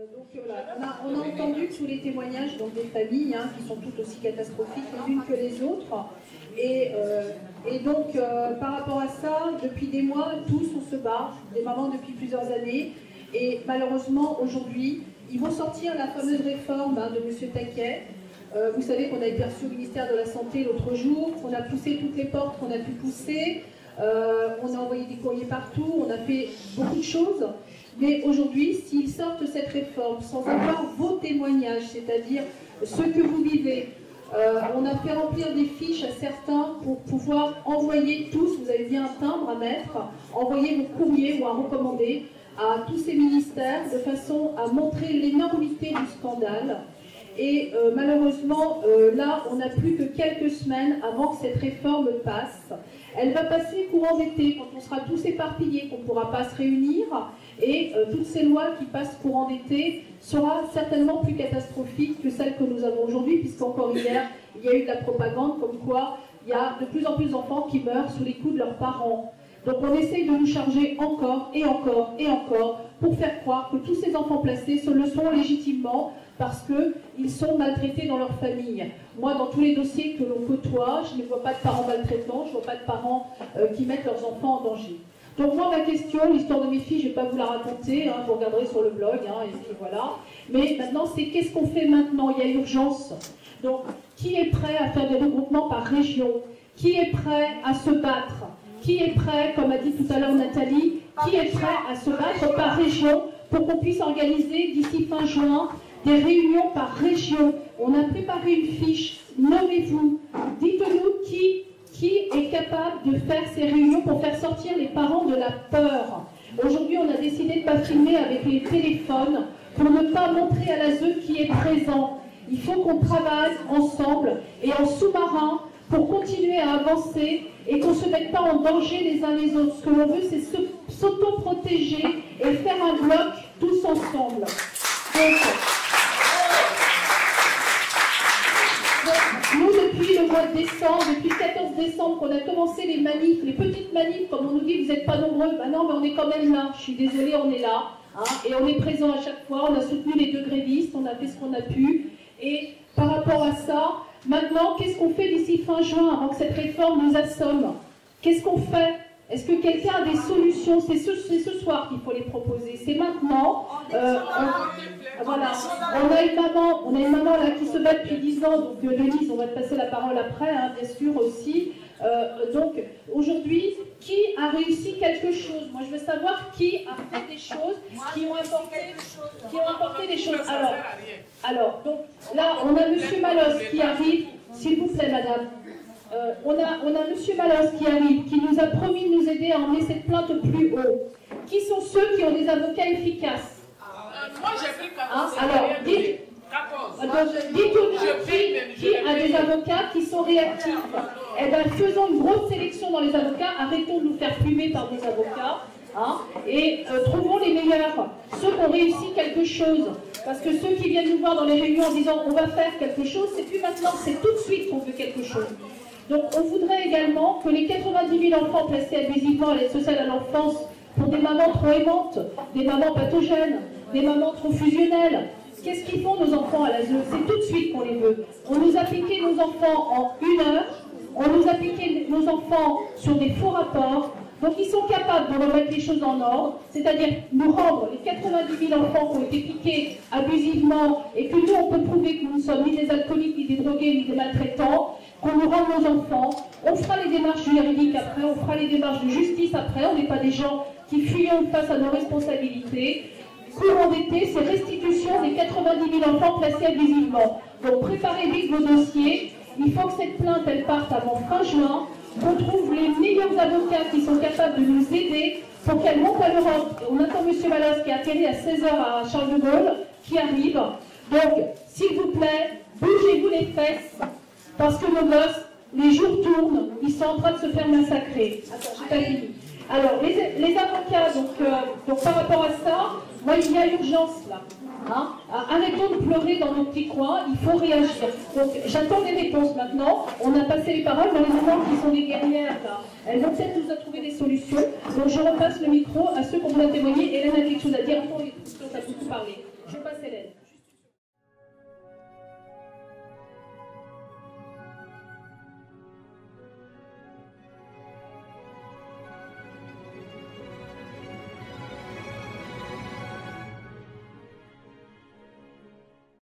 Voilà, on a entendu tous les témoignages donc, des familles qui sont toutes aussi catastrophiques les unes que les autres. Et donc, par rapport à ça, depuis des mois, tous on se bat, des mamans depuis plusieurs années. Et malheureusement, aujourd'hui, ils vont sortir la fameuse réforme de M. Taquet. Vous savez qu'on a été reçu au ministère de la Santé l'autre jour, qu'on a poussé toutes les portes qu'on a pu pousser, on a envoyé des courriers partout, on a fait beaucoup de choses. Mais aujourd'hui, s'ils sortent cette réforme sans avoir vos témoignages, c'est-à-dire ce que vous vivez, on a fait remplir des fiches à certains pour pouvoir envoyer tous, vous avez bien un timbre à mettre, envoyer vos courriers ou à recommander à tous ces ministères de façon à montrer l'énormité du scandale. Et malheureusement, là, on n'a plus que quelques semaines avant que cette réforme passe. Elle va passer courant d'été, quand on sera tous éparpillés, qu'on ne pourra pas se réunir. Et toutes ces lois qui passent courant d'été sera certainement plus catastrophique que celle que nous avons aujourd'hui, puisqu'encore hier, il y a eu de la propagande comme quoi il y a de plus en plus d'enfants qui meurent sous les coups de leurs parents. Donc on essaye de nous charger encore et encore et encore pour faire croire que tous ces enfants placés le sont légitimement parce qu'ils sont maltraités dans leur famille. Moi, dans tous les dossiers que l'on côtoie, je ne vois pas de parents maltraitants, je ne vois pas de parents qui mettent leurs enfants en danger. Donc moi, ma question, l'histoire de mes filles, je ne vais pas vous la raconter, vous regarderez sur le blog, et puis voilà. Mais maintenant, c'est qu'est-ce qu'on fait maintenant? Il y a urgence. Donc, qui est prêt à faire des regroupements par région? Qui est prêt à se battre? Qui est prêt, comme a dit tout à l'heure Nathalie, qui est prêt à se battre par région pour qu'on puisse organiser d'ici fin juin des réunions par région? On a préparé une fiche, nommez-vous, dites-nous qui est capable de faire ces réunions pour faire sortir les parents de la peur. Aujourd'hui, on a décidé de ne pas filmer avec les téléphones pour ne pas montrer à l'ASE qui est présent. Il faut qu'on travaille ensemble et en sous-marin pour continuer à avancer et qu'on ne se mette pas en danger les uns les autres. Ce que l'on veut, c'est s'auto-protéger et faire un bloc tous ensemble. Donc, nous, depuis le mois de décembre, depuis le 14 décembre, qu'on a commencé les manifs, les petites manifs, comme on nous dit, vous n'êtes pas nombreux, ben non, mais on est quand même là. Je suis désolée, on est là. Et on est présent à chaque fois. On a soutenu les deux grévistes, on a fait ce qu'on a pu. Et par rapport à ça, maintenant, qu'est-ce qu'on fait d'ici fin juin, avant que cette réforme nous assomme? Qu'est-ce qu'on fait? Est-ce que quelqu'un a des solutions? C'est ce soir qu'il faut les proposer. C'est maintenant. Voilà. On a une maman là qui se bat depuis 10 ans. Donc Denise, on va te passer la parole après, bien sûr aussi. Donc aujourd'hui, qui a réussi quelque chose? Moi, je veux savoir qui a fait des choses qui ont apporté des choses. Alors, donc là, on a Monsieur Malos qui arrive. S'il vous plaît, madame. On a Monsieur Malos qui arrive, qui nous a promis de nous aider à emmener cette plainte plus haut. Qui sont ceux qui ont des avocats efficaces? Moi, j'ai pris 14. Alors, dites-nous qui a des avocats qui sont réactifs. Eh bien, faisons une grosse sélection dans les avocats, arrêtons de nous faire fumer par des avocats, et trouvons les meilleurs, ceux qui ont réussi quelque chose. Parce que ceux qui viennent nous voir dans les réunions en disant on va faire quelque chose, c'est plus maintenant, c'est tout de suite qu'on veut quelque chose. Donc on voudrait également que les 90 000 enfants placés abusivement à l'aide sociale à l'enfance pour des mamans trop aimantes, des mamans pathogènes, des mamans trop fusionnelles, qu'est-ce qu'ils font nos enfants à l'ASE? C'est tout de suite qu'on les veut. On nous a piqué nos enfants en 1 heure, on nous a piqué nos enfants sur des faux rapports, donc ils sont capables de remettre les choses en ordre, c'est-à-dire nous rendre les 90 000 enfants qui ont été piqués abusivement et que nous on peut prouver que nous ne sommes ni des alcooliques, ni des drogués, ni des maltraitants, qu'on nous rende nos enfants, on fera les démarches juridiques après, on fera les démarches de justice après, on n'est pas des gens qui fuyons face à nos responsabilités. Courant d'été, c'est restitution des 90 000 enfants placés abusivement. Donc préparez vite vos dossiers, il faut que cette plainte elle parte avant fin juin, qu'on trouve les meilleurs avocats qui sont capables de nous aider pour qu'elle monte à l'Europe. On attend M. Malas qui a atterri à 16h à Charles de Gaulle, qui arrive. Donc, s'il vous plaît, bougez-vous les fesses, parce que nos gosses, les jours tournent, ils sont en train de se faire massacrer. Attends, j'ai pas fini. Alors, les avocats, donc par rapport à ça, moi, il y a urgence là. Arrêtons de pleurer dans nos petits coins, il faut réagir. Donc, j'attends des réponses maintenant. On a passé les paroles, mais les mamans qui sont des guerrières, là, elles vont peut-être nous trouver des solutions. Donc, je repasse le micro à ceux qui ont voulu témoigner. Hélène a quelque chose à dire. On a beaucoup parlé. Je passe Hélène.